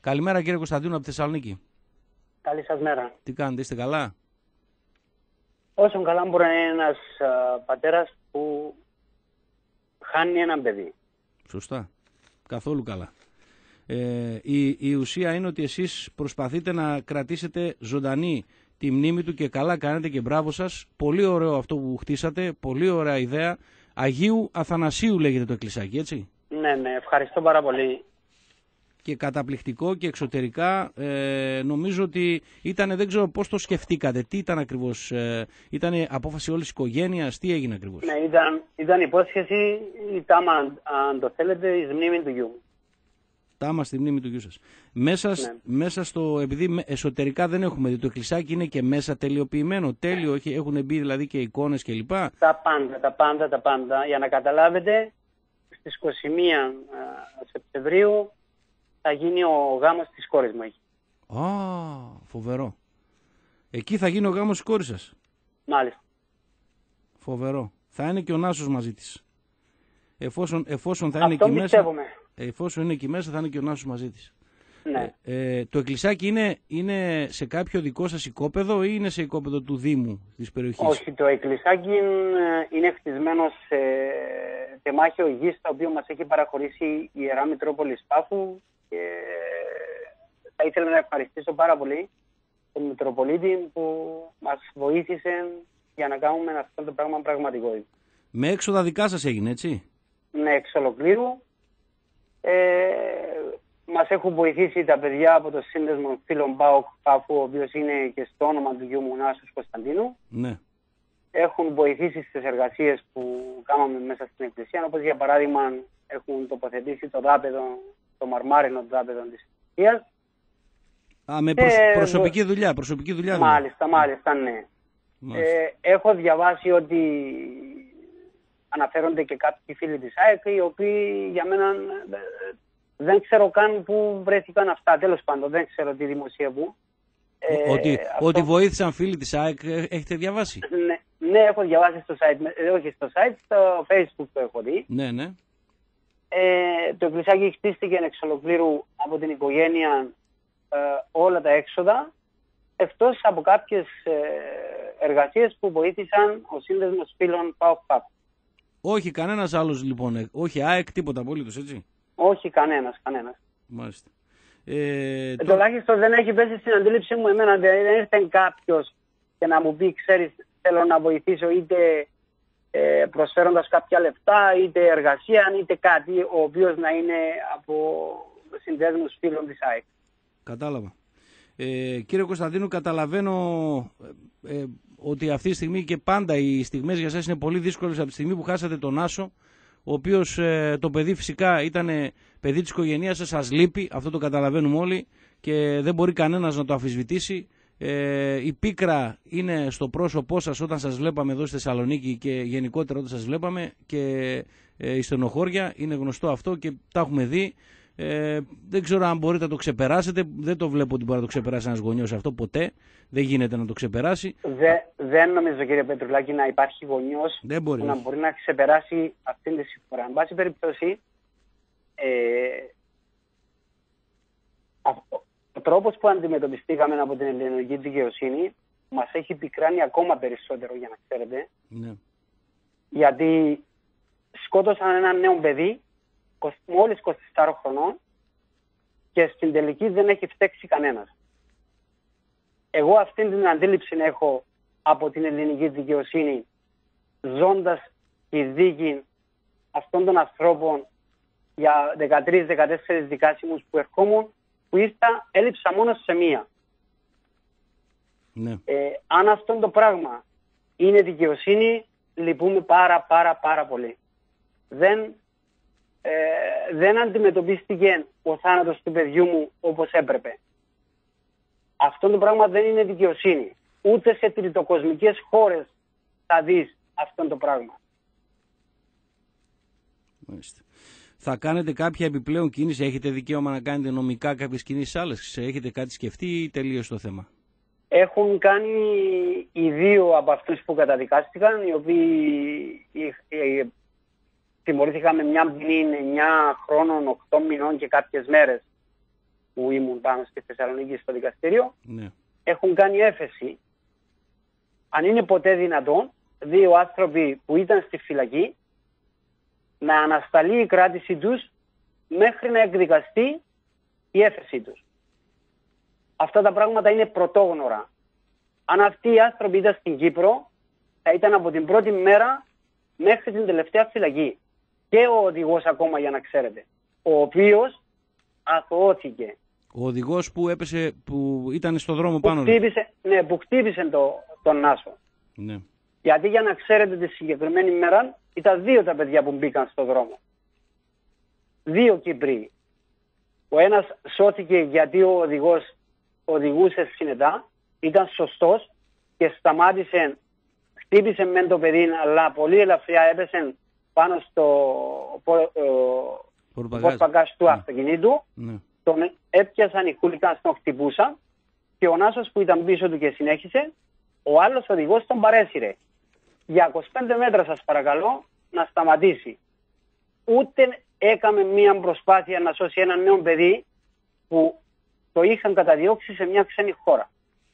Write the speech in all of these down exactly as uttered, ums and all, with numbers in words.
Καλημέρα κύριε Κωνσταντίνου από τη Θεσσαλονίκη. Καλή σας μέρα. Τι κάνετε, είστε καλά? Όσο καλά μπορεί να είναι ένας α, πατέρας που χάνει έναν παιδί. Σωστά. Καθόλου καλά. Ε, η, η ουσία είναι ότι εσείς προσπαθείτε να κρατήσετε ζωντανή τη μνήμη του και καλά κάνετε και μπράβο σας. Πολύ ωραίο αυτό που χτίσατε, πολύ ωραία ιδέα. Αγίου Αθανασίου λέγεται το εκκλησάκι, έτσι. Ναι, ναι, ευχαριστώ πάρα πολύ. Και καταπληκτικό και εξωτερικά ε, νομίζω ότι ήταν, δεν ξέρω πώς το σκεφτήκατε, τι ήταν ακριβώς, ε, ήταν απόφαση όλης της οικογένειας, τι έγινε ακριβώς? Ναι, ήταν, ήταν υπόσχεση, η τάμα, αν, αν το θέλετε, εις μνήμη του γιου. Τάμα στη μνήμη του γιου σας. Μέσα, Ναι. μέσα στο, επειδή εσωτερικά δεν έχουμε δει, το εκκλησάκι είναι και μέσα τελειοποιημένο, τέλειο, έχουν μπει δηλαδή και εικόνες κλπ. Τα πάντα, τα πάντα, τα πάντα. Για να καταλάβετε, στις είκοσι μία Σεπτεμβρίου θα γίνει ο γάμος της κόρης μου. Α, φοβερό. Εκεί θα γίνει ο γάμος της κόρης σας. Μάλιστα. Φοβερό. Θα είναι και ο Νάσος μαζί της. Εφόσον, εφόσον θα είναι Αυτό εκεί μέσα, πιστεύουμε. εφόσον είναι εκεί μέσα θα είναι και ο Νάσος μαζί της. Ναι. Ε, ε, το εκκλησάκι είναι, είναι σε κάποιο δικό σας οικόπεδο ή είναι σε οικόπεδο του Δήμου της περιοχής? Όχι, το εκκλησάκι είναι, είναι χτισμένο σε τεμάχιο γης, το οποίο μας έχει παραχωρήσει η Ιερά Μητρόπολης Πάφου, και θα ήθελα να ευχαριστήσω πάρα πολύ τον Μητροπολίτη που μας βοήθησε για να κάνουμε αυτό το πράγμα πραγματικότητα. Με έξοδα δικά σας έγινε, έτσι? Ναι, εξ ολοκλήρου. Ε, μας έχουν βοηθήσει τα παιδιά από το Σύνδεσμο Φίλων ΠΑΟΚ Πάφου, ο οποίος είναι και στο όνομα του γιου μου Νάσους Κωνσταντίνου. Ναι. Έχουν βοηθήσει στις εργασίες που κάναμε μέσα στην εκκλησία, όπως για παράδειγμα έχουν τοποθετήσει το δάπεδο, το μαρμάρινο δάπεδο της εκκλησίας. Α, με προσ... Ε, προσωπική δουλειά, προσωπική δουλειά. Μάλιστα, μάλιστα, ναι. Μάλιστα. Ε, έχω διαβάσει ότι αναφέρονται και κάποιοι φίλοι της ΑΕΚ, οι οποίοι για μένα ε, δεν ξέρω καν πού βρέθηκαν αυτά. Τέλος πάντων, δεν ξέρω τι δημοσίευου. Ε, ότι, αυτό... ότι βοήθησαν φίλοι της ΑΕΚ, έχετε διαβάσει? Ναι, ναι, έχω διαβάσει στο site, ε, όχι στο site, στο Facebook το έχω δει. Ναι, ναι. Ε, το εκκλησάκι χτίστηκε εξ ολοκλήρου από την οικογένεια, ε, όλα τα έξοδα, εκτός από κάποιες ε, εργασίες που βοήθησαν ο Σύνδεσμος Φίλων ΠΑΟΚ Πάφου. Όχι κανένας άλλος λοιπόν, ε, όχι ΑΕΚ, τίποτα απολύτως, έτσι? Όχι κανένας, κανένας. Μάλιστα. Ε, Ε, το... Τουλάχιστον δεν έχει πέσει στην αντίληψή μου εμένα, δεν ήρθε κάποιος και να μου πει, ξέρεις, θέλω να βοηθήσω είτε ε, προσφέροντας κάποια λεφτά, είτε εργασία, είτε κάτι, ο οποίος να είναι από συνδέσμους φίλων της ΑΕΚ. Κατάλαβα. Ε, κύριε Κωνσταντίνου, καταλαβαίνω ε, ε, ότι αυτή τη στιγμή και πάντα οι στιγμές για σας είναι πολύ δύσκολες από τη στιγμή που χάσατε τον Άσο, ο οποίος ε, το παιδί φυσικά ήταν παιδί της οικογένειας σας, σας λείπει, αυτό το καταλαβαίνουμε όλοι και δεν μπορεί κανένας να το αμφισβητήσει. Ε, η πίκρα είναι στο πρόσωπό σας όταν σας βλέπαμε εδώ στη Θεσσαλονίκη και γενικότερα όταν σας βλέπαμε, και ε, η στενοχώρια, είναι γνωστό αυτό και τα έχουμε δει. Ε, δεν ξέρω αν μπορείτε να το ξεπεράσετε, δεν το βλέπω ότι μπορεί να το ξεπεράσει ένας γονιός αυτό ποτέ, δεν γίνεται να το ξεπεράσει. Δε, δεν νομίζω, κύριε Πετρουλάκη, να υπάρχει γονιός μπορεί, που να μπορεί να ξεπεράσει αυτήν τη συμφορά. Εν πάση περιπτώσει, ε, αυτό, ο τρόπος που αντιμετωπιστήκαμε από την ελληνική δικαιοσύνη μας έχει πικράνει ακόμα περισσότερο, για να ξέρετε. Ναι. Γιατί σκότωσαν ένα νέο παιδί μόλις είκοσι τεσσάρων χρονών και στην τελική δεν έχει φταίξει κανένας. Εγώ αυτήν την αντίληψη έχω από την ελληνική δικαιοσύνη, ζώντας τη δίκη αυτών των ανθρώπων για δεκατρείς δεκατέσσερις δικάσιμους που ερχόμουν, που ήρθα, έλειψα μόνο σε μία. Ναι. Ε, αν αυτό το πράγμα είναι δικαιοσύνη, λυπούμε πάρα πάρα πάρα πολύ. Δεν, ε, δεν αντιμετωπίστηκε ο θάνατος του παιδιού μου όπως έπρεπε. Αυτό το πράγμα δεν είναι δικαιοσύνη. Ούτε σε τριτοκοσμικές χώρες θα δεις αυτό το πράγμα. Μάλιστα. Θα κάνετε κάποια επιπλέον κίνηση, έχετε δικαίωμα να κάνετε νομικά κάποιες κινήσεις άλλες, έχετε κάτι σκεφτεί ή τελείωσε το θέμα? Έχουν κάνει οι δύο από αυτούς που καταδικάστηκαν, οι οποίοι τιμωρήθηκαν με μια ποινή εννιά χρόνων, οκτώ μηνών και κάποιες μέρες. που ήμουν πάνω στη Θεσσαλονίκη στο δικαστήριο, ναι. έχουν κάνει έφεση. Αν είναι ποτέ δυνατόν, δύο άνθρωποι που ήταν στη φυλακή να ανασταλεί η κράτηση τους μέχρι να εκδικαστεί η έφεση τους. Αυτά τα πράγματα είναι πρωτόγνωρα. Αν αυτοί οι άνθρωποι ήταν στην Κύπρο, θα ήταν από την πρώτη μέρα μέχρι την τελευταία φυλακή. Και ο οδηγός ακόμα, για να ξέρετε, ο οποίος αθωώθηκε. Ο οδηγός που έπεσε, που ήταν στο δρόμο που πάνω. Χτύπησε, ναι, που χτύπησε το, τον Νάσο. Ναι. Γιατί για να ξέρετε τη συγκεκριμένη μέρα ήταν δύο τα παιδιά που μπήκαν στο δρόμο. Δύο Κύπροι. Ο ένας σώθηκε γιατί ο οδηγός οδηγούσε συνετά, ήταν σωστός και σταμάτησε, χτύπησε μεν το παιδί, αλλά πολύ ελαφριά έπεσε πάνω στο πορτμπαγκάζ του ναι. αυτοκινήτου. Ναι. Τον έπιασαν οι χούλικανς, τον χτυπούσαν και ο Νάσος που ήταν πίσω του και συνέχισε, ο άλλος οδηγός τον παρέσυρε. Για είκοσι πέντε μέτρα σας παρακαλώ να σταματήσει. Ούτε έκαμε μία προσπάθεια να σώσει ένα νέο παιδί που το είχαν καταδιώξει σε μια ξένη χώρα.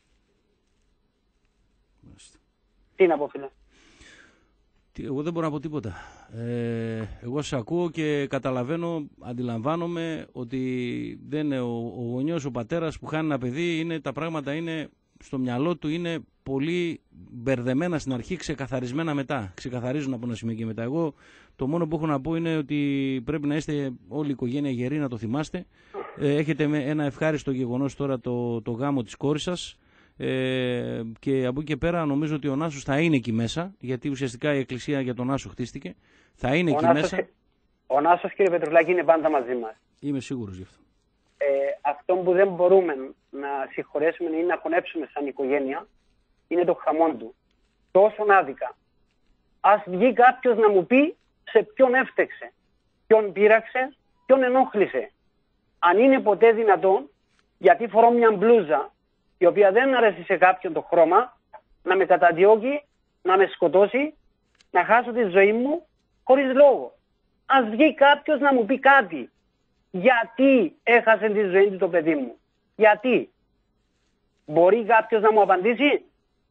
Μάλιστα. Τι να πω, φίλε. Εγώ δεν μπορώ να πω τίποτα. Ε, εγώ σε ακούω και καταλαβαίνω, αντιλαμβάνομαι ότι δεν είναι ο, ο γονιός, ο πατέρας που χάνει ένα παιδί, είναι, τα πράγματα είναι στο μυαλό του, είναι πολύ μπερδεμένα στην αρχή, ξεκαθαρισμένα μετά. Ξεκαθαρίζουν από ένα σημείο και μετά. Εγώ το μόνο που έχω να πω είναι ότι πρέπει να είστε όλη η οικογένεια γεροί, να το θυμάστε. Ε, έχετε ένα ευχάριστο γεγονός τώρα, το, το γάμο της κόρης σας. Ε, και από εκεί και πέρα νομίζω ότι ο Νάσος θα είναι εκεί μέσα, γιατί ουσιαστικά η εκκλησία για τον Νάσο χτίστηκε. Θα είναι ο εκεί Νάσος, μέσα. Ο Νάσος, κύριε Πετρουλάκη, είναι πάντα μαζί μας. Είμαι σίγουρος γι' αυτό. Ε, αυτό που δεν μπορούμε να συγχωρέσουμε ή να χωνέψουμε σαν οικογένεια είναι το χαμόν του. Τόσο άδικα. Ας βγει κάποιος να μου πει σε ποιον έφτεξε, ποιον πείραξε, ποιον ενόχλησε. Αν είναι ποτέ δυνατόν, γιατί φορώ μια μπλούζα η οποία δεν αρέσει σε κάποιον το χρώμα, να με καταδιώκει, να με σκοτώσει, να χάσω τη ζωή μου χωρίς λόγο. Ας βγει κάποιος να μου πει κάτι. Γιατί έχασε τη ζωή του το παιδί μου. Γιατί. Μπορεί κάποιος να μου απαντήσει.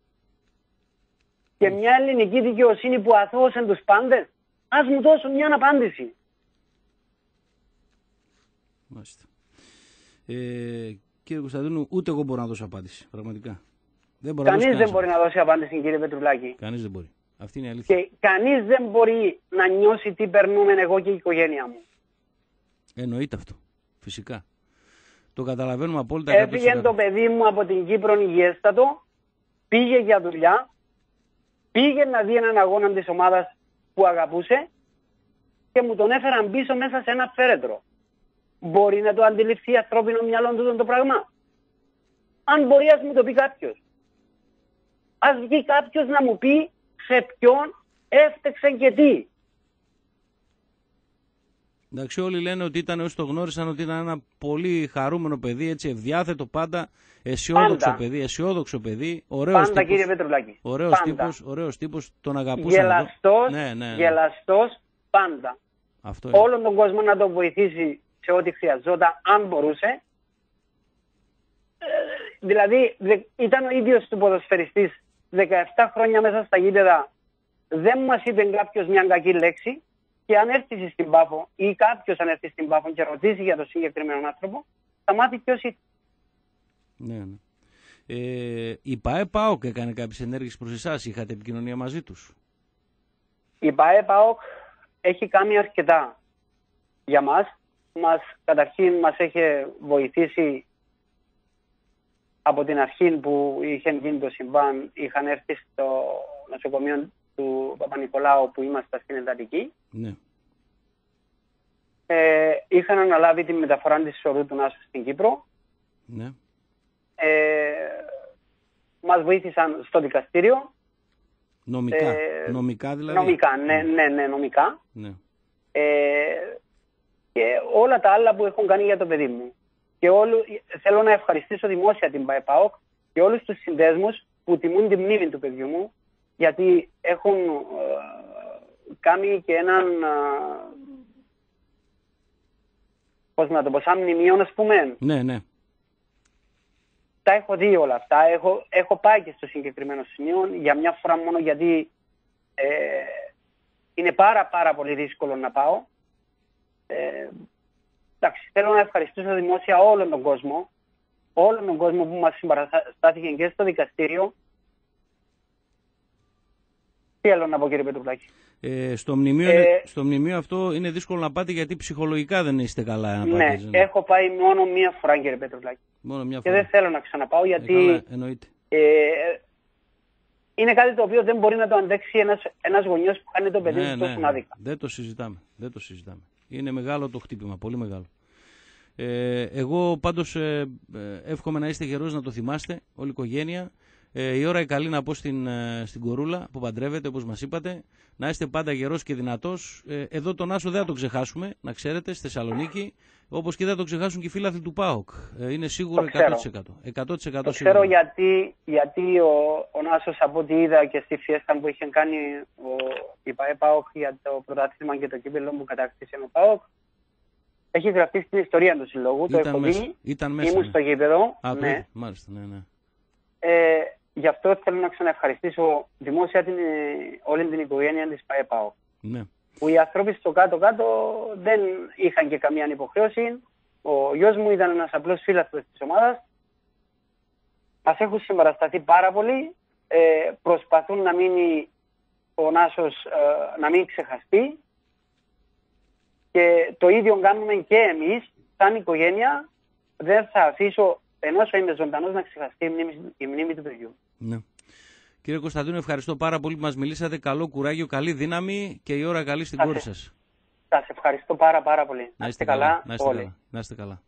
Και μια ελληνική δικαιοσύνη που αθώωσε τους πάντες, ας μου δώσουν μια απάντηση. Μάλιστα. Ε, κύριε Κωνσταντίνου, ούτε εγώ μπορώ να δώσω απάντηση. Πραγματικά. Δεν μπορώ κανείς να δεν μπορεί να δώσει απάντηση, κύριε Πετρουλάκη. Κανείς δεν μπορεί. Αυτή είναι η αλήθεια. Και κανείς δεν μπορεί να νιώσει τι περνούμε εγώ και η οικογένεια μου. Εννοείται αυτό. Φυσικά. Το καταλαβαίνουμε απόλυτα. Έφυγε το παιδί μου από την Κύπρο υγιέστατο, πήγε για δουλειά, πήγε να δει έναν αγώνα της ομάδας που αγαπούσε και μου τον έφεραν πίσω μέσα σε ένα φέρετρο. Μπορεί να το αντιληφθεί ανθρώπινο μυαλό του το πράγμα. Αν μπορεί, ας μου το πει κάποιος. Ας βγει κάποιος να μου πει σε ποιον έφτεξε και τι. Εντάξει, όλοι λένε ότι ήταν, όσοι το γνώρισαν, ότι ήταν ένα πολύ χαρούμενο παιδί, έτσι ευδιάθετο πάντα, αισιόδοξο παιδί, αισιόδοξο παιδί, ωραίος πάντα, τύπος, κύριε Πετρουλάκη. ωραίος πάντα. τύπος, ωραίος τύπος, τον αγαπούσαν. Γελαστός, ναι, ναι, ναι. γελαστός, πάντα. Αυτό είναι. Όλον τον κόσμο να τον βοηθήσει σε ό,τι χρειαζόταν, αν μπορούσε. Ε, δηλαδή, δε, ήταν ο ίδιος του ποδοσφαιριστής δεκαεπτά χρόνια μέσα στα γήπεδα, δεν μας είπε κάποιος μια κακή λέξη. Και αν έρθει στην Πάφο ή κάποιος αν έρθει στην Πάφο και ρωτήσει για τον συγκεκριμένο άνθρωπο, θα μάθει ποιος είναι. Ναι, ναι. Ε, η ΠΑΕ ΠΑΟΚ έκανε κάποιες ενέργειες προς εσάς, είχατε επικοινωνία μαζί τους? Η ΠΑΕ ΠΑΟΚ έχει κάνει αρκετά για μας. Μας, καταρχήν μας έχει βοηθήσει από την αρχή που είχε γίνει το συμβάν, είχαν έρθει στο νοσοκομείο του Παπα-Νικολάου που είμαστε στην εντατική. Ναι. Ε, είχαν αναλάβει τη μεταφορά της σωρού του Νάσου στην Κύπρο. Ναι. Ε, μας βοήθησαν στο δικαστήριο. Νομικά, ε, νομικά δηλαδή. Νομικά, ναι, ναι, ναι, νομικά. Ναι. Ε, και όλα τα άλλα που έχουν κάνει για το παιδί μου. Και όλου, θέλω να ευχαριστήσω δημόσια την ΠΑΕΠΑΟΚ και όλους τους συνδέσμους που τιμούν τη μνήμη του παιδιού μου, γιατί έχουν ε, κάνει και έναν, ε, πώς να το πω, σαν μνημείο, ας πούμε. Ναι, ναι. Τα έχω δει όλα αυτά. Έχω, έχω πάει και στο συγκεκριμένο σημείο για μια φορά μόνο, γιατί ε, είναι πάρα πάρα πολύ δύσκολο να πάω. Ε, εντάξει, θέλω να ευχαριστήσω δημόσια όλον τον κόσμο, όλον τον κόσμο που μας συμπαραστάθηκε και στο δικαστήριο. Τι άλλο να πω, κύριε Πετρουλάκη. Ε, στο, μνημείο, ε, στο μνημείο αυτό είναι δύσκολο να πάτε, γιατί ψυχολογικά δεν είστε καλά. Να ναι, πάτε, ναι, έχω πάει μόνο μία φορά, κύριε Πετρουλάκη. Μόνο μία φορά. Και δεν θέλω να ξαναπάω, γιατί ε, καλά, ε, είναι κάτι το οποίο δεν μπορεί να το αντέξει ένας, ένας γονιός που κάνει το παιδί ναι, του ναι, τόσο ναι. άδικα. Δεν το συζητάμε. Δεν το συζητάμε. Είναι μεγάλο το χτύπημα, πολύ μεγάλο. Ε, εγώ πάντως ε, ε, εύχομαι να είστε γερός, να το θυμάστε, όλη η οικογένεια. Ε, η ώρα η καλή να πω στην, ε, στην κορούλα που παντρεύεται, όπως μας είπατε, να είστε πάντα γερός και δυνατός. Ε, εδώ τον Άσο δεν θα τον ξεχάσουμε, να ξέρετε, στη Θεσσαλονίκη, όπως και δεν θα τον ξεχάσουν και οι φίλαθλοι του ΠΑΟΚ. Ε, είναι σίγουρο εκατό τοις εκατό. εκατό τοις εκατό το σίγουρο. ξέρω, γιατί, γιατί ο, ο Νάσος, από ό,τι είδα και στη φιέστα που είχε κάνει ο, η ΠΑΕ ΠΑΟΚ για το πρωτάθλημα και το κύπελλο που κατάκτησε ο ΠΑΟΚ, έχει γραφτεί στην ιστορία του συλλόγου. Ήταν το έχω μέσα, δει, ήταν μέσα, ήμουν ναι. στο γήπεδο. Α, ναι. Μάλιστα, ναι, ναι. Ε, γι' αυτό θέλω να ξαναευχαριστήσω δημόσια την, όλη την οικογένεια της ΠΑΕ ΠΑΟΚ. Ναι. Που οι άνθρωποι στο κάτω-κάτω δεν είχαν και καμία υποχρέωση. Ο γιος μου ήταν ένας απλός φίλαθλος της ομάδας. Μας έχουν συμπαρασταθεί πάρα πολύ. Ε, προσπαθούν να μείνει ο Νάσος, ε, να μην ξεχαστεί. Και το ίδιο κάνουμε και εμείς, σαν οικογένεια. Δεν θα αφήσω, ενώ είμαι ζωντανός, να ξεχαστεί η μνήμη, η μνήμη του παιδιού. Ναι. Κύριε Κωνσταντίνο, ευχαριστώ πάρα πολύ που μας μιλήσατε. Καλό κουράγιο, καλή δύναμη και η ώρα καλή στην κόρη σας. Σας ευχαριστώ πάρα πάρα πολύ. Να είστε καλά. Να είστε καλά. Να είστε καλά.